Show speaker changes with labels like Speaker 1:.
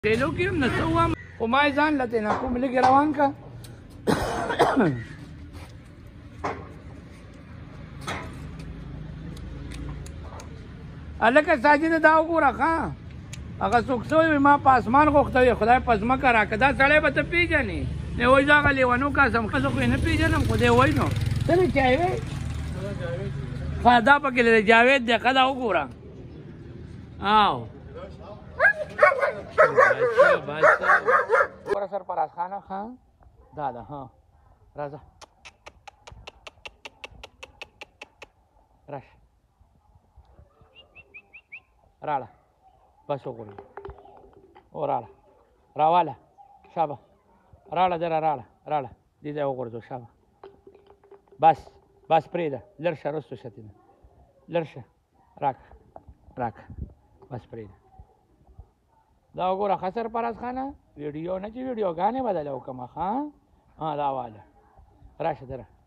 Speaker 1: ټیلو کې هم نه څه ووایم خو ما یې ځان له تېنه کوم لږې روان که هلکه ساجده دا وګوره ښه هغه څوک څه وایي ما په اسمان غوښته وي خدای په ځمکه راکړه دا سړی به ته پېژنې دی وایي زه هغه لیونو کاسم زه خو یې نه پېژنم خو دی وایي نو څه دی جاوید ښه دا پکې دی جاوید دی ښه دا وګوره او ګوره سرفراز خانه ښه دا ده ها راځه راشه راړه بس وګورئ او راړه راواله شابه راړه دره راړه دې ځای وغورځو شابه بس پرېږده لږ شه رستو شه تېنه لږ شه راکه بس پرېږده دا وګوره ښه سرفراز خانه ویډیو نه چې ویډیوګانې به دله وکړمه ښه دا واله راشه دره